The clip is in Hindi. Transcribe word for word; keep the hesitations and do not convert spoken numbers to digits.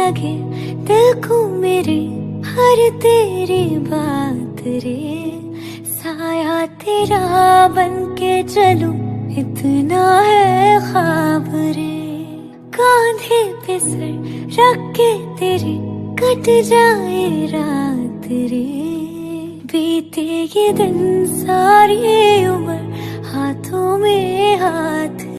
लगे दिल को मेरे हर तेरी बात रे। साया तेरा बन के चलूं इतना है ख्वाब रे। कांधे पे सर रख के तेरे कट जाए रात रे। बीते ये दिन सारी उम्र हाथों में हाथ